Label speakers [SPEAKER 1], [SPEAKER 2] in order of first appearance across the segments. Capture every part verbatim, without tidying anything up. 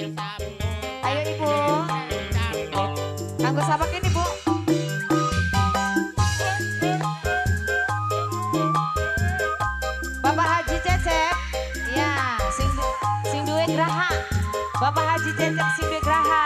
[SPEAKER 1] Ayo Ibu. Kanggo sapa kene Bu? Bapak Haji Cecep. Iya, sing sing duwe graha. Bapak Haji Cecep sing duwe graha.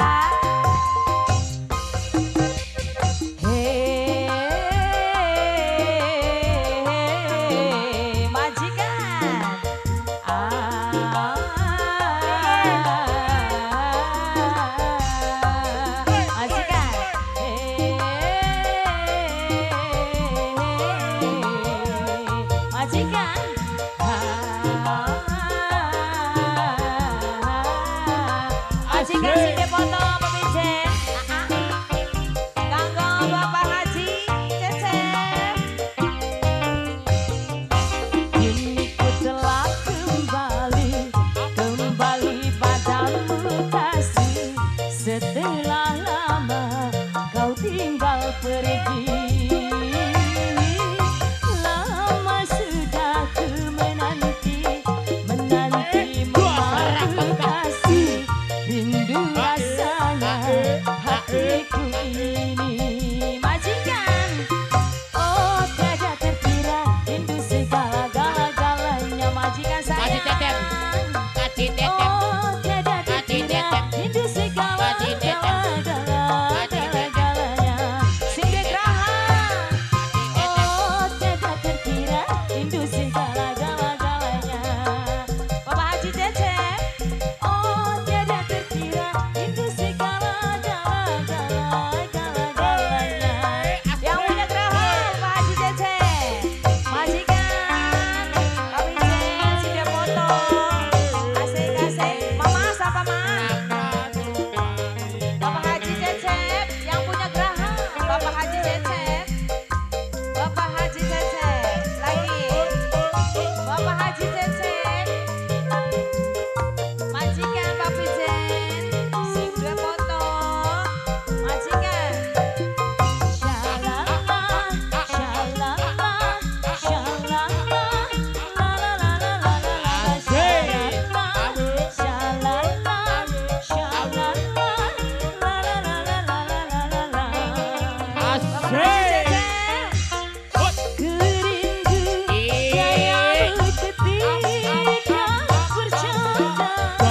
[SPEAKER 1] Majikan sing dipoto pemijen. Kanggo Bapak Haji Cecep. Kini ku telah kembali, kembali padamu kasih. Setelah lama kau tinggal pergi. Lama sudah ku menanti, menanti memadu kasih. Rindu rasanya hatiku ini. Majikan, oh tiada terkira, rindu segala-galanya majikan sayang. Oh tiada terkira, rindu segala-galanya. Sing graha, oh tiada terkira, rindu segala-galanya. Bapak Haji Cecep, oh tiada terkira, rindu segala-galanya. Yang punya graha Pak Haji Cecep. Majikan, pamijen sing dia foto. Asik-asik. Mama sapa Mas? Bapak Haji Cecep yang punya graha. Bapak Haji Cecep. Bapak Haji Cecep. Lagi. Bapak Haji Cecep. Majikan pamijen sing duwe foto. Majikan. Shalala, shalala, shalala, la la la la la la la. Shalala, shalala, shalala, la la la la la la la la. Bapak Haji Cecep. Kerindu gayamu ketika bercanda.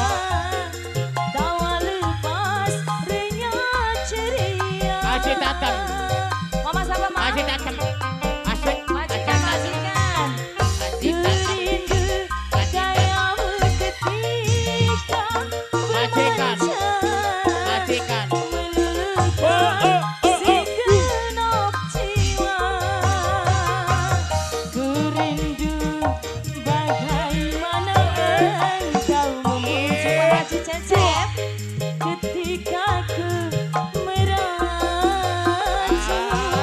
[SPEAKER 1] Tawa lepas renyah ceria.
[SPEAKER 2] Masih datang.
[SPEAKER 1] Mama sapa Mas?
[SPEAKER 2] Masih datang. Asik.
[SPEAKER 1] Majikan, majikan.
[SPEAKER 2] Masih datang.
[SPEAKER 1] Kerindu gayamu ketika
[SPEAKER 2] Majikan.
[SPEAKER 1] bercanda.
[SPEAKER 2] Majikan.
[SPEAKER 1] Meluluhkan si genap jiwa. Kerindu bagaimana engkau memuji Pak Haji Cecep ketika ku meracu.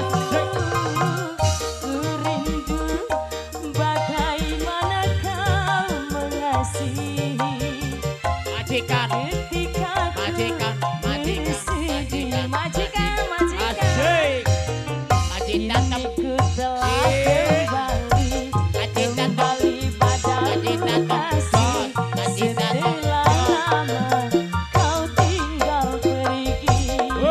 [SPEAKER 1] Kerindu bagaimana kau mengasihi
[SPEAKER 2] Majikan.
[SPEAKER 1] ketika ku
[SPEAKER 2] Majikan. Majikan.
[SPEAKER 1] bersedih.
[SPEAKER 2] Majikan.
[SPEAKER 1] Majikan, majikan.
[SPEAKER 2] Asik. Masih datang.
[SPEAKER 1] Ku telah kembali, kembali padamu kasih. Setelah lama kau tinggal pergi.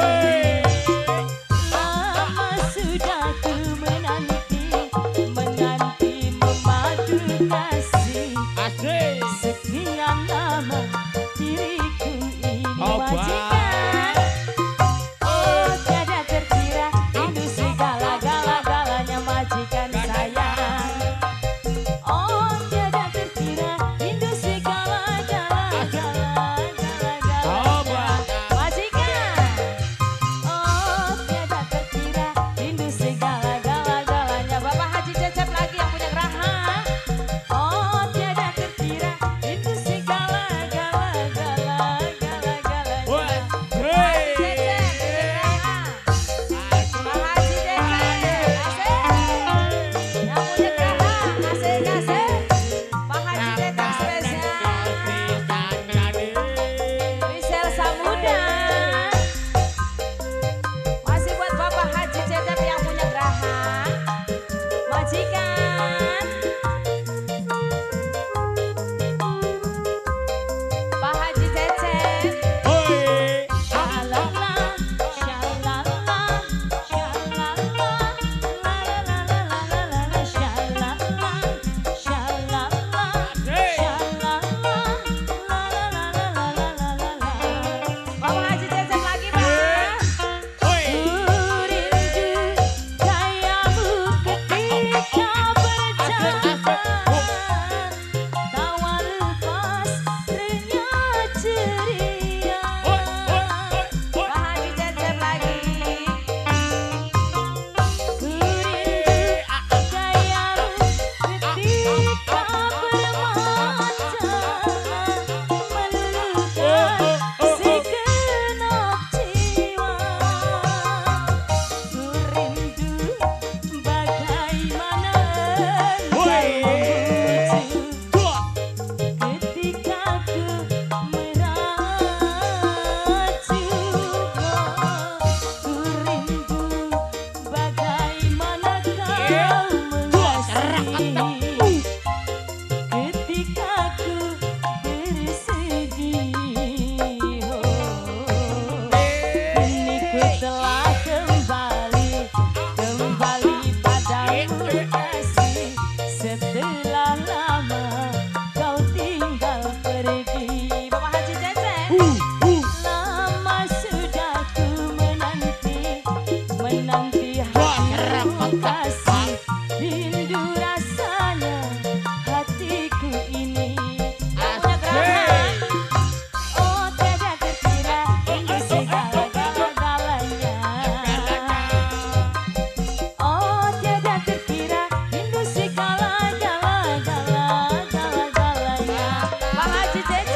[SPEAKER 1] Lama sudah ku menanti, menanti memadu kasih.
[SPEAKER 2] Asik.
[SPEAKER 1] Sekian lama diriku ini.
[SPEAKER 2] Oh,
[SPEAKER 1] Majikan, oh tiada terkira, rindu segala-galanya majikan sayang. Oh tiada terkira, rindu segala-galanya majikan. Oh tiada terkira, rindu segala-galanya. Bapak Haji Cecep lagi yang punya graha. Oh tiada terkira, rindu segala-galanya.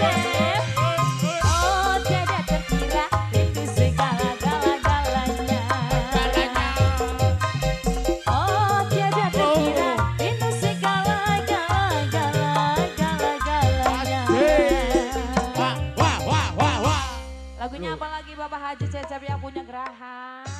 [SPEAKER 1] Cecep. Oh tiada terkira itu segala-gala-galanya. Oh tiada terkira itu segala-gala-gala-gala-galanya.
[SPEAKER 2] Wah, wah, wah, wah, wah.
[SPEAKER 3] Lagunya apa lagi Bapak Haji Cecep yang punya Geraha?